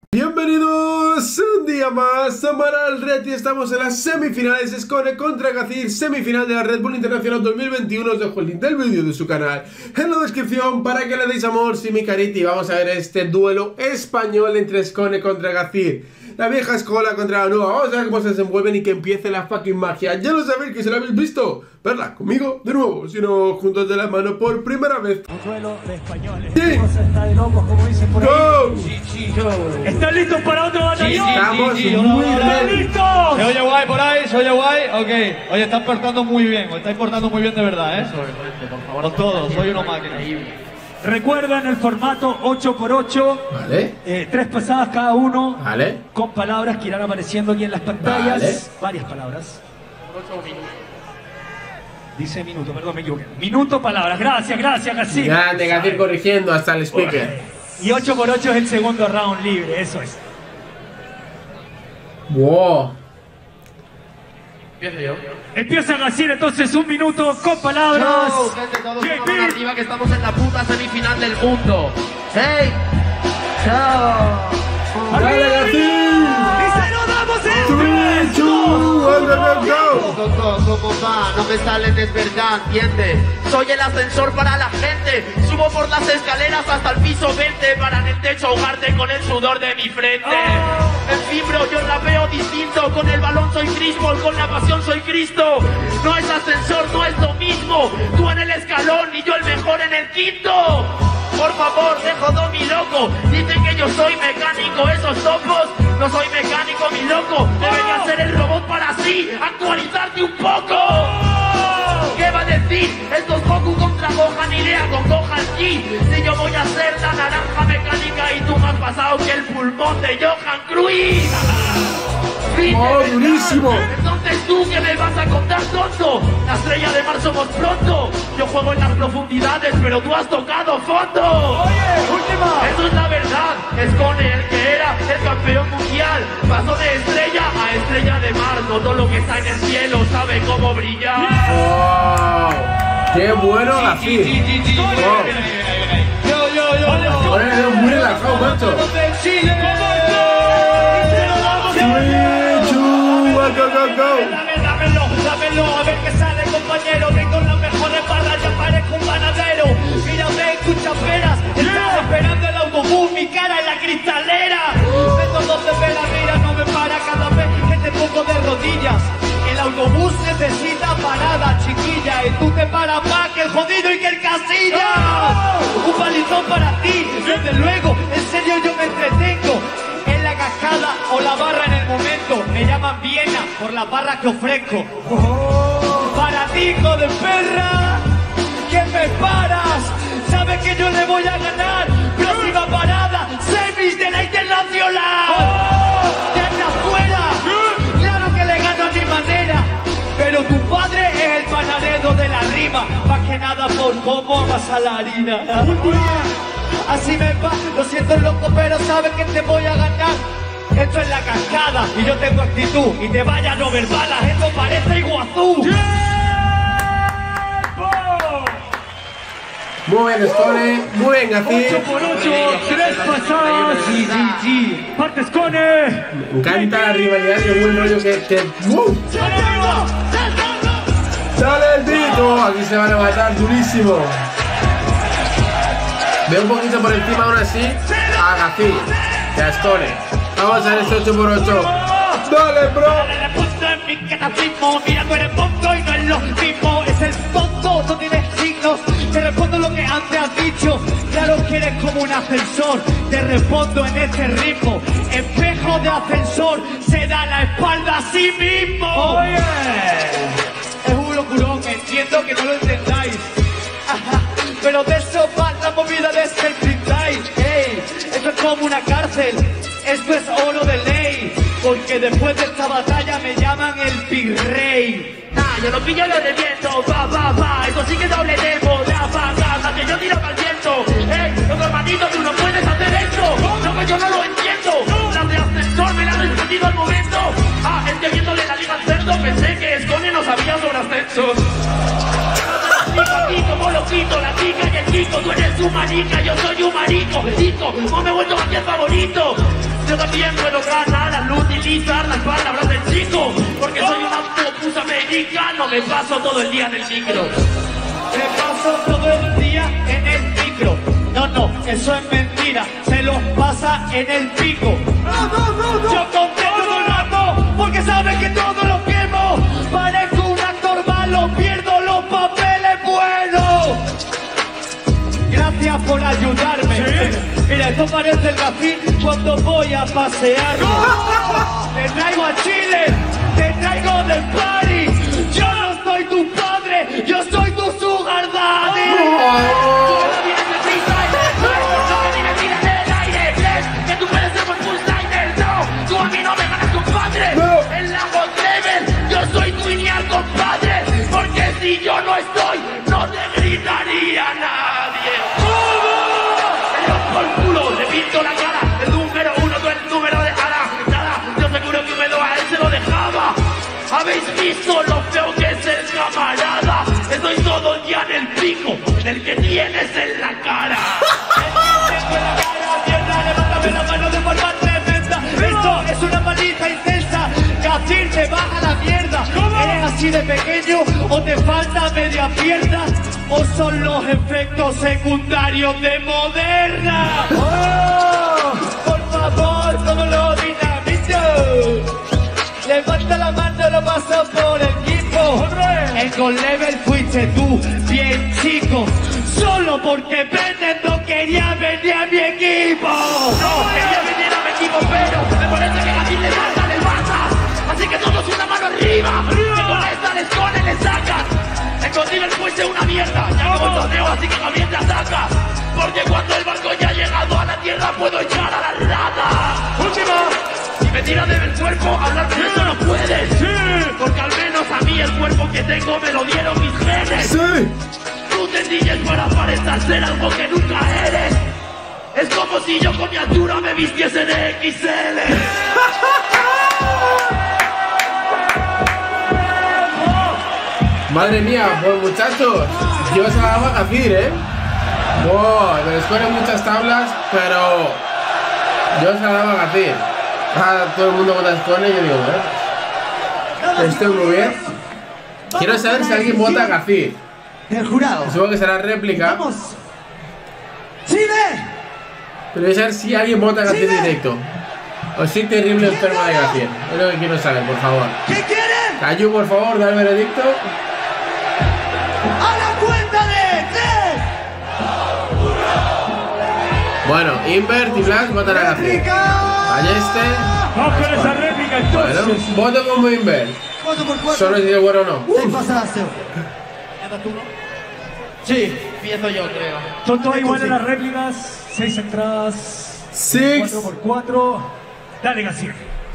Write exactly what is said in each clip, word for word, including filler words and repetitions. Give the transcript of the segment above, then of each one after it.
Bienvenidos un día más a Amaral Red y estamos en las semifinales. Skone contra Gazir, semifinal de la Red Bull Internacional dos mil veintiuno. Os dejo el link del vídeo de su canal en la descripción para que le deis amor, si mi carita. Y vamos a ver este duelo español entre Skone contra Gazir, la vieja escuela contra la nueva. Vamos a ver cómo se desenvuelven y que empiece la fucking magia. Ya lo sabéis, que si la habéis visto, verla conmigo de nuevo, sino juntos de la mano por primera vez. Un duelo de españoles. Sí. Vamos a estar de locos, como dicen por ahí. ¡Go! Sí, sí, go. ¿Están listos para otro batallón? Sí, sí, Estamos sí, sí, muy ¿Están bien. listos? ¿Se oye guay por ahí? ¿Se oye guay? Ok. Oye, están portando muy bien. Os estáis portando muy bien de verdad, ¿eh? Por favor, todos. Soy una máquina. Recuerden el formato ocho por ocho. Vale, Eh, tres pasadas cada uno. vale. Con palabras que irán apareciendo aquí en las pantallas. Vale. Varias palabras. Dice minuto, perdón, me equivoqué. Minuto, palabras. Gracias, gracias, Gazir. Grande, Gazir corrigiendo hasta el speaker. Y ocho por ocho es el segundo round libre, eso es. Wow. Empiezo yo. Empieza Gazir entonces un minuto con palabras. Chau, gente, todos J una P. mano arriba que estamos en la puta semifinal del mundo. ¡Hey! ¡Chao! ¡Dale, Gazir! ¡Y se lo damos en Three, tres, two, one, go, go! Tonto, ¿cómo va? No me salen, es verdad, ¿entiendes? Soy el ascensor para la gente. Subo por las escaleras hasta el piso veinte para en el techo ahogarte con el sudor de mi frente. En fin, bro, yo rapeo distinto. Con el balón soy Crispo, con la pasión soy Cristo. No es ascensor, no es lo mismo. Tú en el escalón y yo el mejor en el quinto. Por favor, te jodo mi loco. Dicen que yo soy mecánico, esos topos. No soy mecánico, mi loco. Debería ser el robot para así actualizarte un poco. ¿Qué va a decir? Esto es Goku contra Gohan y Lea con Gohan G. Si yo voy a ser la naranja mecánica y tú me has pasado que el pulmón de Johan Cruyff. ¡Oh, durísimo! Entonces tú, ¿qué me vas a contar, tonto? La estrella de mar somos pronto. Yo juego en las profundidades, pero tú has tocado fondo. Oye, última. Eso es la verdad. Skone, el que era el campeón mundial, pasó de estrella a estrella de mar. Todo lo que está en el cielo sabe cómo brillar. ¡Wow! ¡Qué bueno, Gazir! Sí, sí, sí. Wow. Yo, yo, yo. Ahora le veo muy relajado, macho. Three, two, one, go, go, go. Dame, dámelo, dámelo, a ver qué sale, compañero. Que con las mejores balas ya parezco un panadero. Mírame, escucha peras, estás esperando el autobús, mi cara en la cristalera. Meto doce velas, mira, no me para cada vez que te pongo de rodillas. El autobús necesita parada, chiquilla, y tú te paras más que el jodido y que el casilla. Un palizón para ti, desde luego, en serio yo me entretengo. En la cascada o la barra en el momento, me llaman Viena por la barra que ofrezco. Para ti, hijo de perra, que me paras, sabes que yo le voy a ganar. Próxima parada, semis de la Internacional. Desde afuera, claro que le gano a mi manera, pero tu padre es el panadero de la rima, más que nada por cómo pasa la harina. Así me va, lo siento loco, pero sabes que te voy a ganar. Esto es la cascada y yo tengo actitud, y te vayas no ver balas, esto parece Iguazú. Muy bien, Skone. Muy bien, Gazir. ocho por ocho, tres pasadas. Sí, sí, sí. Parte Skone. Me encanta la rivalidad y el buen rollo que... que... ¡Uh! ¡Sale el tito! Aquí se van a matar durísimo. Veo un poquito por encima aún así a Gazir y a Skone. Vamos a ver este ocho por ocho. ¡Dale, bro! Le puesto en mi cataclismo, mira tú eres tonto y no es lo mismo. Es el tonto, no tienes signos. Te respondo lo que antes has dicho. Claro que eres como un ascensor. Te respondo en este ritmo. Espejo de ascensor, se da la espalda a sí mismo. Oye, es un locurón, entiendo que no lo entendáis. Ajá. Pero de eso va la movida de este freestyle. Hey, esto es como una cárcel, esto es oro de ley, porque después de esta batalla me llaman el virrey. Nah, yo no pillo lo de viento, va, va, va. Eso sí que es doble tempo, da, va, da, que yo tiro para el viento. Ey, los hermanitos, tú no puedes hacer esto. No, que yo no lo entiendo. Las de ascensor me la han respondido al momento. Ah, es que viéndole la liga al cerdo pensé que Skone no sabía sobre ascensos. Aquí como loquito, la chica y el chico, tú eres un marica, yo soy un marico, rico, no me he vuelto aquí el favorito. Yo también puedo ganar al utilizar las palabras del chico, porque soy una popusa americano, me paso todo el día en el micro. Me paso todo el día en el micro. No, no, eso es mentira, se los pasa en el pico. Yo contento todo el rato, porque saben que todo lo quemo. Parezco un actor malo, pierdo los papeles buenos. Gracias por ayudarme. ¿Sí? Mira, esto parece el Gafín cuando voy a pasear. Te traigo a Chile, te traigo del party. Yo no soy tu padre, yo soy tu sugar daddy. Que tú puedes ser buen fulltimer, no, tú a mí no me ganas, compadre. No. En la God Level, yo soy tu lineal, compadre. Porque si yo no estoy, no te gritaría nadie. Le rompo el culo, le pinto la cara. El número uno, tú el número de cara. Nada, yo seguro que me lo a él se lo dejaba. ¿Habéis visto lo feo que es el camarada? Estoy todo el día en el pico, en el que tienes en la cara. Levántame la mano de forma tremenda. Esto es una paliza intensa. Gafir te baja la mierda. ¿Eres así de pequeño o te falta media pierna? ¿O son los efectos secundarios de Moderna? ¡Oh! Por favor, como lo dinamito. Levanta la mano, lo paso por el equipo. En God Level fuiste tú, bien chico. Solo porque Bennett no quería venir a mi equipo. No, quería venir a mi equipo, pero me parece que a ti le falta, le Barça. Así que todos una mano arriba. Que con esta les pone, le sacan. En God Level fuiste una mierda. Ya como el torneo, así que también te ataca. Porque cuando el barco ya ha llegado a la tierra, puedo echar a la rata. Última. Si me tiras del cuerpo, hablar de eso no puedes. Sí. Porque al menos a mí el cuerpo que tengo me lo dieron mis genes. Sí. Tú te tendillas para aparentar ser algo que nunca eres. Es como si yo con mi altura me vistiese de equis ele. Madre mía, pues muchachos, yo se la daba a Gafir, ¿eh? Wow, me descuelen muchas tablas, pero yo se la daba a Gafir. Ah, todo el mundo vota Escone y yo digo, bueno, estoy muy bien. Quiero saber si alguien vota a Gafir. El jurado. Supongo que será réplica. Vamos. ¡Chile! Pero quiero saber si alguien vota a Gafir directo. O soy terrible enfermo de Gafir. Es lo que quiero saber, por favor. ¿Qué quieren? Cayu, por favor, da el veredicto. ¡A la cuenta de tres! Bueno, Invert y Blas votan a Gafir. ¡Réplica! Balleste. Vamos con esa réplica Bueno, entonces. voto como Invert. cuatro por cuatro. Solo si dice bueno o no. ¿Qué pasa, Seo? Sí, empiezo yo, creo. Son todas iguales las réplicas. Seis entradas. Six. Cuatro por cuatro. Dale, García.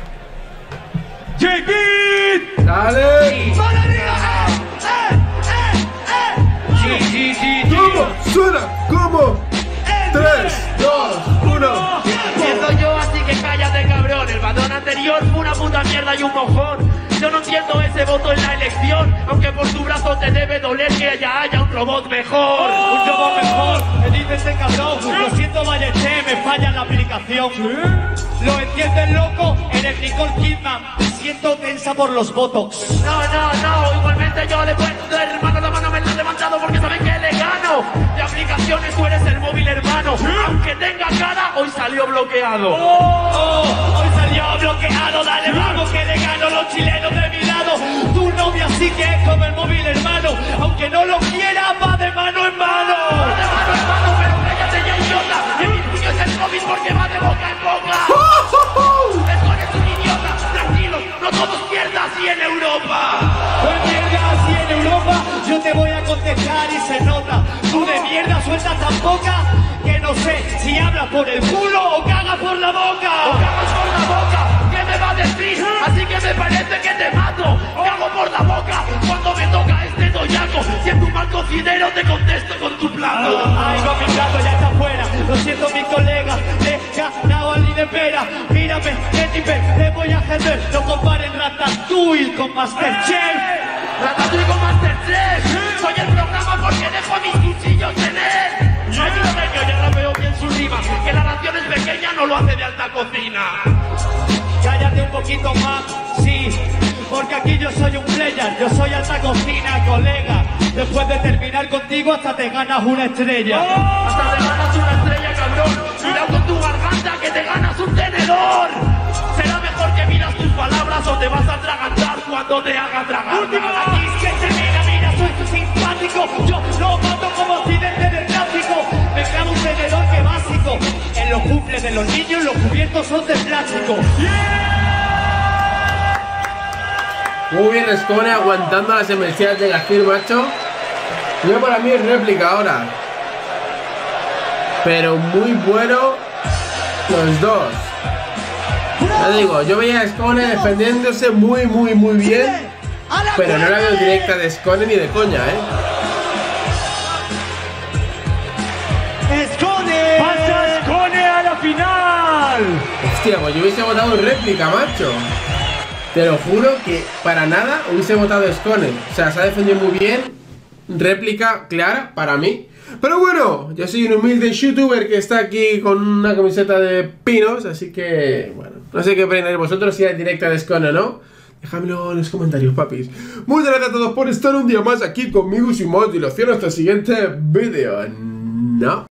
¡J P! Dale. ¡Para arriba! ¡Eh! ¡Eh! ¡Eh! Sí, sí, sí, sí. ¿Cómo? Suena como tres, dos, uno. Empiezo yo, así que cállate, cabrón. El batón anterior fue una puta mierda y un mojón. Yo no entiendo ese voto en la elección, aunque por tu brazo te debe doler que ya haya un robot mejor. ¡Oh! Un robot mejor, me dice este cabrón. Lo siento, Vallete, me falla la aplicación. ¿Sí? Lo entiendes, loco, eres Nicole Kidman. Me siento tensa por los botox. No, no, no, igualmente yo le puedo dar, hermano, la mano me la he levantado porque saben que le gano. De aplicaciones tú eres el móvil, hermano. ¿Sí? Aunque tenga cara, hoy salió bloqueado. ¡Oh! Oh, hoy salió bloqueado, dale, vamos que le gano los chilenos de mi lado. Tu novia sí que es como el móvil, hermano. Aunque no lo quiera, va de mano en mano. Va de mano en mano, pero cállate ya, idiota. Que mi puño es el móvil porque va de boca en boca. Esto es un idiota, tranquilo, no todos mierda así en Europa. Pues mierda, así en Europa, yo te voy a contestar y se nota. Tú de mierda sueltas tan poca que no sé si hablas por el culo o cagas por la boca. O cagas por la boca, ¿qué me va a decir? Así que me parece que te mato. Cago por la boca cuando me toca este toyaco. Si es un mal cocinero te contesto con tu plato. Ay, con mi plato ya está afuera. Lo siento, mi colega, le he ganado al de pera. Mírame, qué nivel te voy a hacer. No comparen Ratatouille con Masterchef. Ratatouille con Masterchef. Soy el programa porque dejo mis cuchillos en él. Ayúdame que yo ya la veo bien su rima. Que la ración es pequeña, no lo hace de alta cocina. cállate un poquito más, sí. Porque aquí yo soy un player, yo soy alta cocina, colega. Después de terminar contigo hasta te ganas una estrella. ¡Oh! Hasta te ganas una estrella, cabrón. Cuidado con tu garganta que te ganas un tenedor. Será mejor que miras tus palabras o te vas a atragantar cuando te haga tragar. Aquí es que se mira, mira, soy tu simpático. Yo lo mato como accidente de tráfico. Me clavo un tenedor que básico. En los cumples de los niños los cubiertos son de plástico. ¡Yeah! Muy bien, Skone aguantando las embestidas de Gazir, macho. Yo para mí es réplica ahora. Pero muy bueno los dos. Ya digo, yo veía a Skone defendiéndose muy, muy, muy bien. Pero no la veo directa de Skone ni de coña, ¿eh? ¡Skone! ¡Pasa Skone a la final! Hostia, pues yo hubiese votado en réplica, macho. Te lo juro que para nada hubiese votado Skone. O sea, se ha defendido muy bien. Réplica clara para mí. Pero bueno, yo soy un humilde youtuber que está aquí con una camiseta de pinos. Así que, bueno, no sé qué opináis vosotros, si es directa de Skone o no. Dejadmelo en los comentarios, papis. Muchas gracias a todos por estar un día más aquí conmigo. Sin más dilación, hasta el siguiente vídeo. No.